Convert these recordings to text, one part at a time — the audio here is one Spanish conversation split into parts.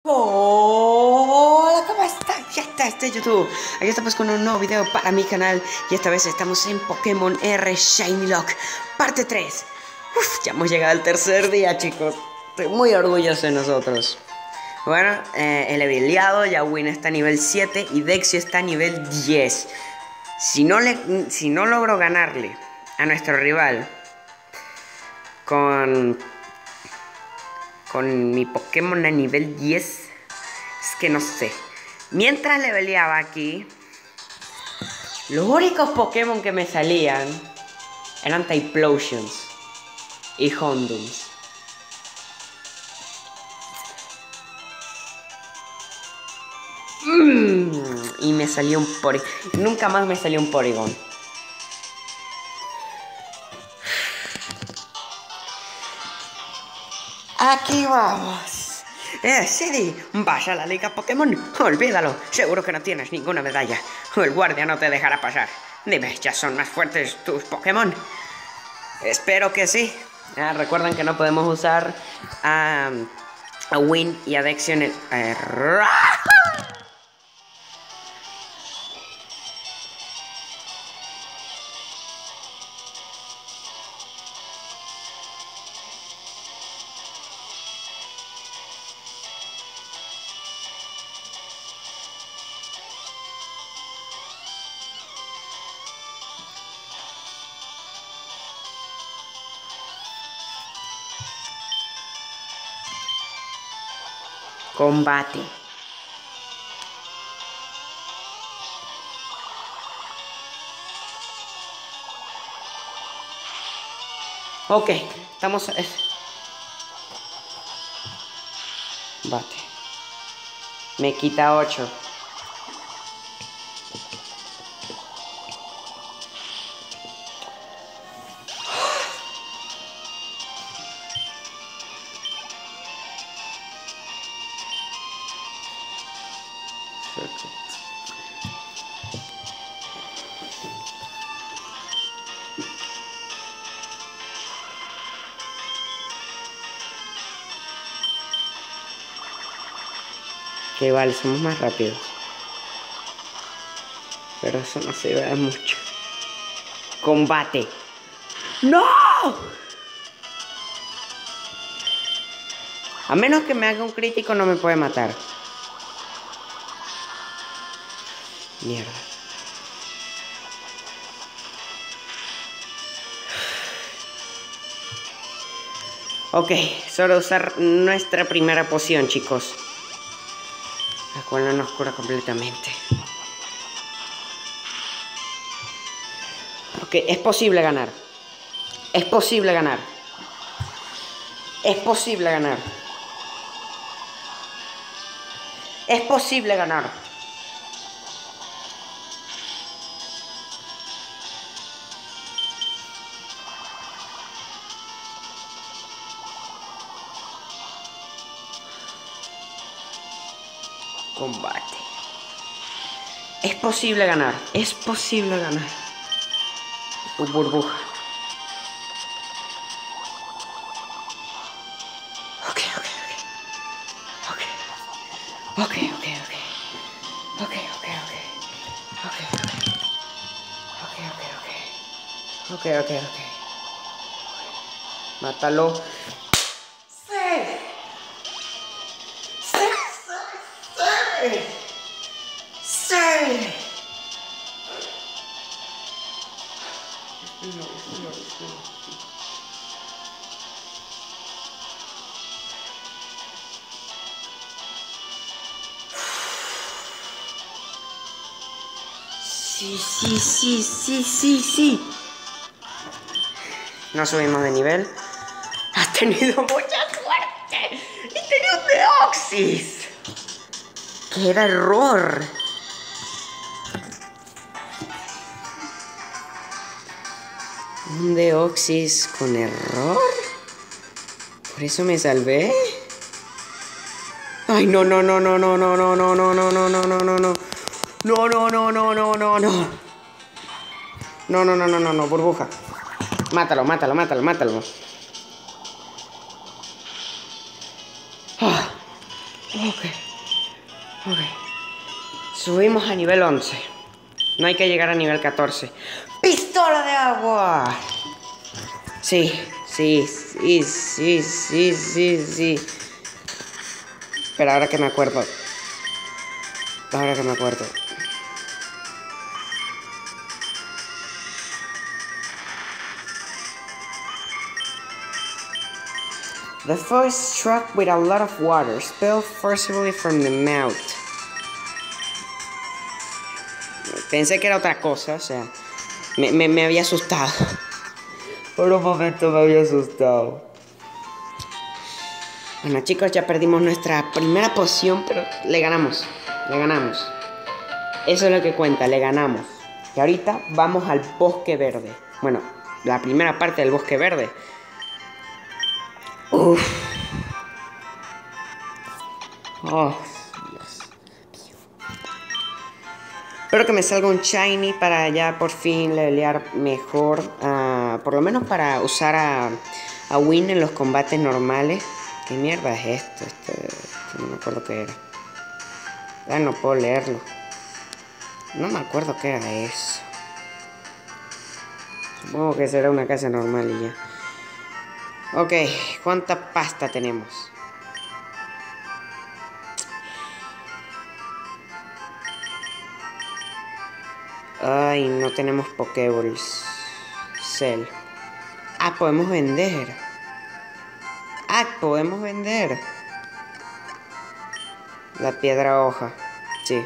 Hola, ¿cómo estás? Ya está, YouTube. Aquí estamos con un nuevo video para mi canal. Y esta vez estamos en Pokémon R Shiny Lock, parte 3. Ya hemos llegado al tercer día, chicos. Estoy muy orgulloso de nosotros. Bueno, el habiliado, Yawin está a nivel 7 y Dexio está a nivel 10. Si no logro ganarle a nuestro rival con mi Pokémon a nivel 10, es que no sé. Mientras leveleaba aquí, los únicos Pokémon que me salían eran Typhlosions y Houndours. Y me salió un Porygon. Nunca más me salió un Porygon. Aquí vamos. City, vaya a la Liga Pokémon. Olvídalo, seguro que no tienes ninguna medalla. El guardia no te dejará pasar. Dime, ¿ya son más fuertes tus Pokémon? Espero que sí. Recuerden que no podemos usar a Win y a Dexio en el... Combate. Ok, estamos... Bate. Me quita 8. Que vale, somos más rápidos. Pero eso no sirve de mucho. Combate. ¡No! A menos que me haga un crítico no me puede matar. Mierda. Ok, solo usar nuestra primera poción, chicos. La cual no nos cura completamente. Ok, es posible ganar. Es posible ganar. Es posible ganar. Es posible ganar. Combate. Es posible ganar. Es posible ganar. Tu burbuja. Ok. Mátalo. ¡Sí! ¡Sí! Sí. No subimos de nivel. Has tenido mucha suerte. Y tenía un Deoxys. ¡Qué error! Un Deoxys con error. ¿Por eso me salvé? Ay, no. No, burbuja. Mátalo. Ok. Ok. Subimos a nivel 11. No hay que llegar a nivel 14. ¡Pistola de agua! Sí, sí, sí, sí, sí, sí, sí. Pero ahora que me acuerdo. Ahora que me acuerdo. The voice struck with a lot of water, spilled forcibly from the mouth. Pensé que era otra cosa, o sea, me había asustado. Por un momento me había asustado. Bueno, chicos, ya perdimos nuestra primera poción, pero le ganamos. Le ganamos. Eso es lo que cuenta, le ganamos. Y ahorita vamos al bosque verde. Bueno, la primera parte del bosque verde. Uff. Oh, Dios. Espero que me salga un shiny para ya por fin levelear mejor. Por lo menos para usar a Win en los combates normales. ¿Qué mierda es esto? No me acuerdo qué era. Ah, no puedo leerlo. No me acuerdo qué era eso. Supongo que será una casa normal y ya. Ok, ¿cuánta pasta tenemos? Ay, no tenemos Pokéballs. Cell. Ah, podemos vender. Ah, podemos vender. La piedra hoja. Sí.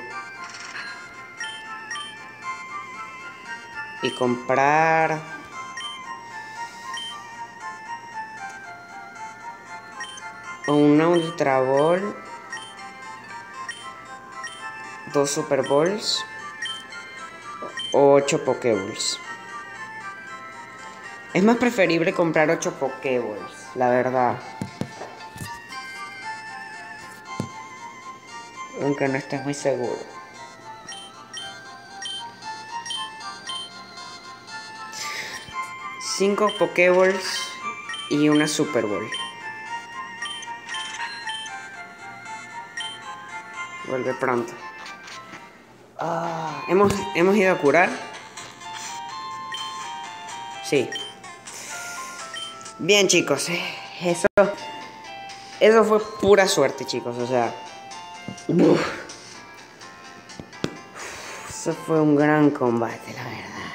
Y comprar... una Ultra Ball. 2 Super Balls. O 8 Pokéballs. Es más preferible comprar 8 Pokéballs, la verdad. Aunque no esté muy seguro. Cinco Pokéballs y una Super Ball. Vuelve pronto. ¿Hemos ido a curar? Sí. Bien, chicos. Eso fue pura suerte, chicos. O sea... Eso fue un gran combate, la verdad.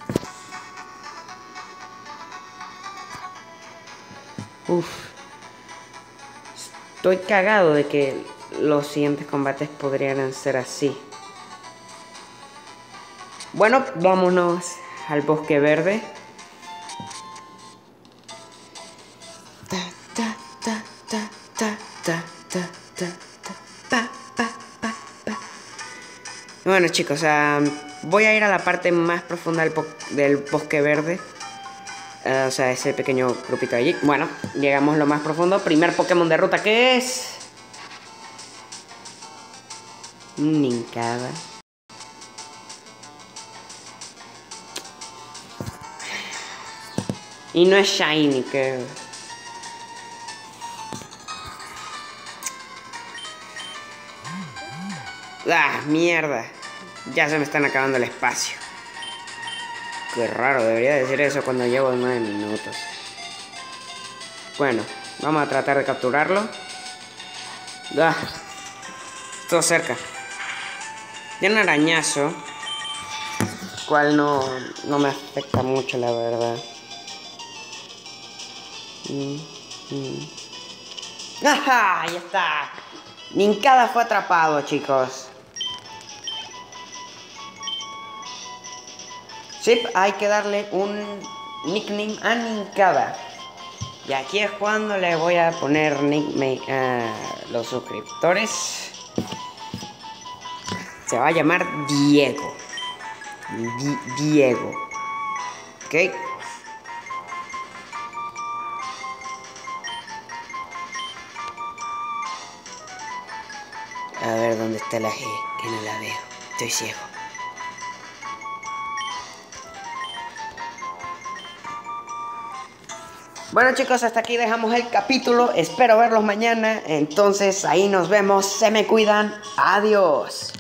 Estoy cagado de que los siguientes combates podrían ser así. Bueno, vámonos al bosque verde. Bueno, chicos, voy a ir a la parte más profunda del bosque verde. O sea, ese pequeño grupito allí. Bueno, llegamos lo más profundo. Primer Pokémon de ruta, ¿qué es? Nincada. Y no es shiny, que... ¡Ah, mierda! Ya se me están acabando el espacio. Qué raro, debería decir eso cuando llevo 9 minutos. Bueno, vamos a tratar de capturarlo. ¡Ah! Estuvo cerca. Tiene un arañazo, cual no me afecta mucho, la verdad. ¡Ajá! Ya está. Nincada fue atrapado, chicos. Sí, hay que darle un nickname a Nincada. Y aquí es cuando le voy a poner nickname a los suscriptores. Se va a llamar Diego. Diego. ¿Ok? A ver dónde está la G, que no la veo. Estoy ciego. Bueno chicos, hasta aquí dejamos el capítulo. Espero verlos mañana. Entonces ahí nos vemos. Se me cuidan. Adiós.